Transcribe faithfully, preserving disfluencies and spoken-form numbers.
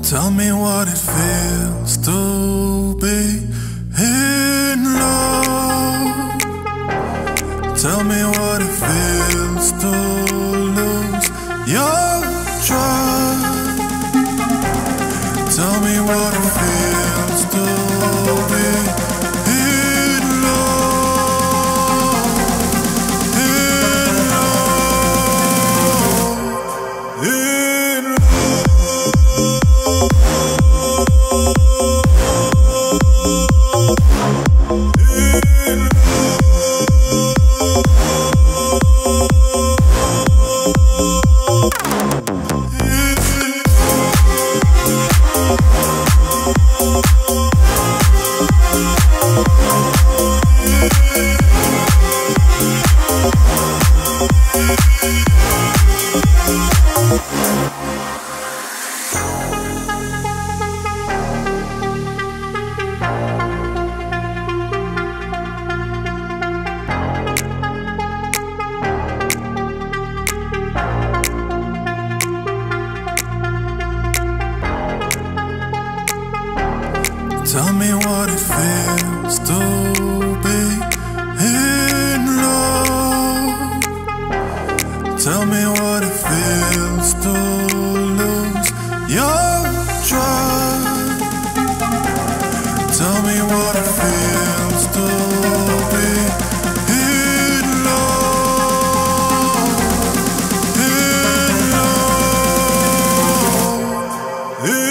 Tell me what it feels to be in love. Tell me what it feels to lose your trust. Tell me what it feels to be in love. In love. In love. Tell me what it feels to be in love. Tell me what it feels to lose your trust. Tell me what it feels to be in love. In love. In